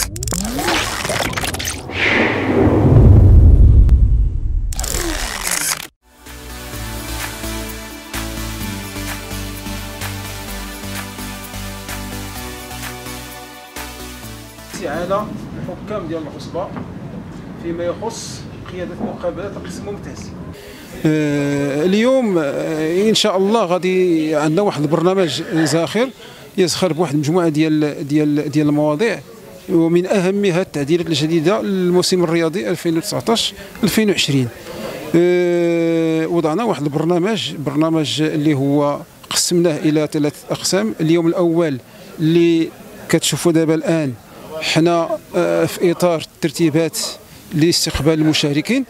على الحكام ديال العصبة فيما يخص قيادة مقابلات القسم الممتاز. اليوم ان شاء الله غادي عندنا واحد البرنامج زاخر يزخر بواحد المجموعه ديال المواضيع، ومن اهمها التعديلات الجديده للموسم الرياضي 2019 2020. وضعنا واحد برنامج اللي هو قسمناه الى 3 اقسام. اليوم الاول اللي كتشوفوا دابا الان حنا في اطار الترتيبات لاستقبال المشاركين،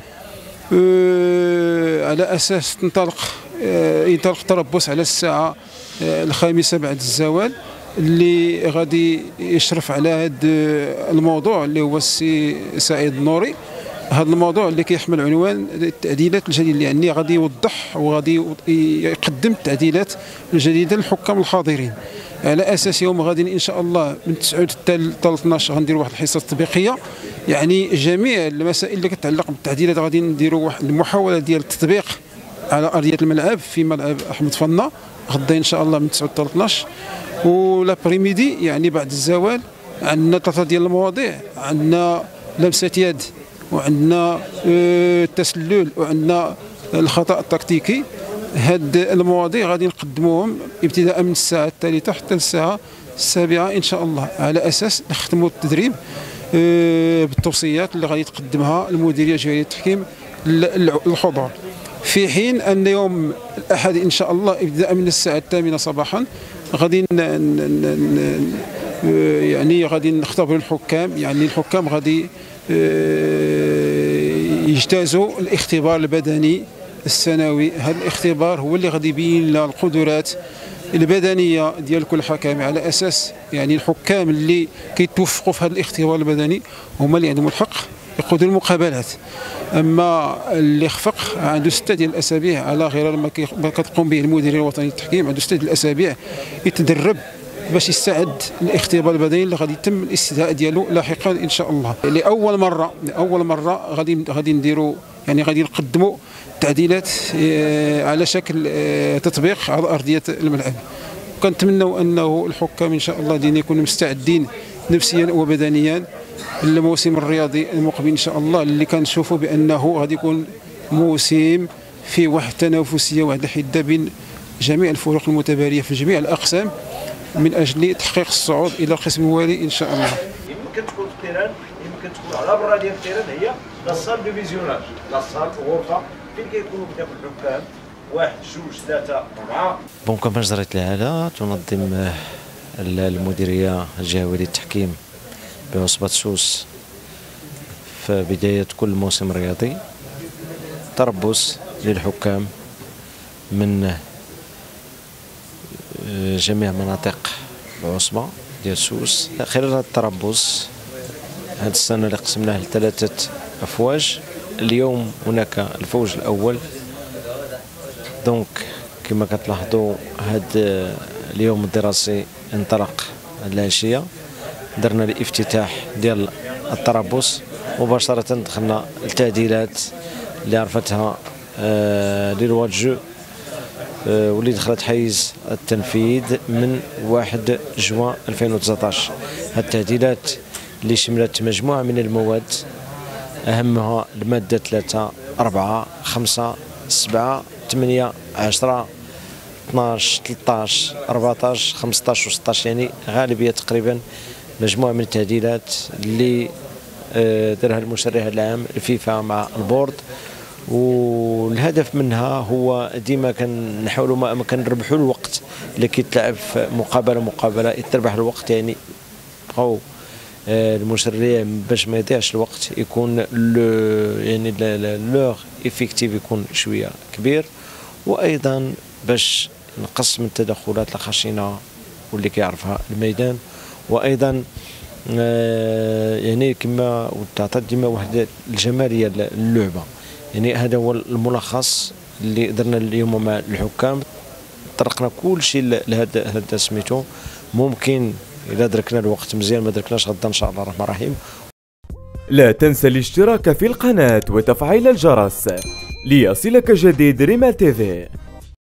على اساس ينطلق التربص على الساعه 5 بعد الزوال، اللي غادي يشرف على هذا الموضوع اللي هو السي سعيد النوري. هذا الموضوع اللي كيحمل عنوان التعديلات الجديده، يعني غادي يوضح وغادي يقدم التعديلات الجديده للحكام الحاضرين. على اساس يوم غادي ان شاء الله من 9 حتى 12 غنديروا واحد الحصه تطبيقيه، يعني جميع المسائل اللي كتعلق بالتعديلات غادي نديروا واحد المحاوله ديال التطبيق على ارضيه الملعب في ملعب احمد فنا غدا ان شاء الله من 9 حتى 12. ولابريميدي يعني بعد الزوال عندنا 3 ديال المواضيع، عندنا لمسه يد، وعندنا التسلل، وعندنا الخطا التكتيكي. هاد المواضيع غادي نقدموهم ابتداء من الساعه الثالثه حتى الساعه 7 ان شاء الله، على اساس نختموا التدريب بالتوصيات اللي غادي تقدمها المديريه الجهويه للتحكيم للحضور. في حين ان يوم الاحد ان شاء الله ابتداء من الساعه 8 صباحا غادي يعني غادي نختبر الحكام، يعني الحكام غادي يجتازوا الاختبار البدني السنوي. هذا الاختبار هو اللي غادي يبين لنا القدرات البدنيه ديال كل حكم، على اساس يعني الحكام اللي كيتوفقوا في هذا الاختبار البدني هما اللي عندهم الحق يقودوا المقابلات. اما اللي خفق عنده 6 ديال الاسابيع على غرار ما كتقوم به المديريه الوطنيه للتحكيم، عنده 6 ديال الاسابيع يتدرب باش يستعد للاختبار البدني اللي غادي يتم الاستدعاء ديالو لاحقا ان شاء الله. لاول مره غادي نديروا، يعني غادي نقدموا تعديلات على شكل تطبيق على ارضيه الملعب. كنتمنوا انه الحكام ان شاء الله دين يكونوا مستعدين نفسيا وبدنيا للموسم الرياضي المقبل ان شاء الله، اللي كنشوفوا بانه غادي يكون موسم فيه واحد التنافسيه واحد الحده بين جميع الفرق المتباريه في جميع الاقسام من اجل تحقيق الصعود الى القسم الموالي ان شاء الله. يمكن تكون في التيران، يمكن تكون على برا ديال التيران، هي لاصال دو فيزيوناج، لاصال غرفه فين كيكونوا قدام الحكام 1 2 3 4. كما جرت العاده تنظم المديريه الجهويه للتحكيم بعصبه سوس في بدايه كل موسم رياضي تربص للحكام من جميع مناطق العصبة ديال سوس. خلال هذا التربص هذه السنة اللي قسمناه ل3 أفواج. اليوم هناك الفوج الأول، دونك كما كتلاحظوا هذا اليوم الدراسي انطلق العشية، درنا الافتتاح ديال التربص، مباشرة دخلنا التعديلات اللي عرفتها للوا جو واللي دخلت حيز التنفيذ من 1 جوان 2019. هذه التعديلات اللي شملت مجموعة من المواد، أهمها المادة 3 4 5 7 8 10 12 13 14 15 و 16، يعني غالبية تقريبا مجموعة من التعديلات اللي دارها المشرع العام الفيفا مع البورد. والهدف منها هو ديما كنحاولوا ما كنربحوا الوقت اللي كيتلعب في مقابله يتربح الوقت، يعني بقاو المشرع باش ما يضيعش الوقت يكون يعني لوغ افيكتيف يكون شويه كبير، وايضا باش نقص من التدخلات الخشنه واللي كيعرفها الميدان، وايضا يعني كما تعطي ديما واحد الجماليه للعبه. يعني هذا هو الملخص اللي درنا اليوم مع الحكام. طرقنا كل شيء لهذا سميتو ممكن الا دركنا الوقت مزيان ما دركناش غدا ان شاء الله الرحمن الرحيم. لا تنسى الاشتراك في القناة وتفعيل الجرس ليصلك جديد ريمال تيفي.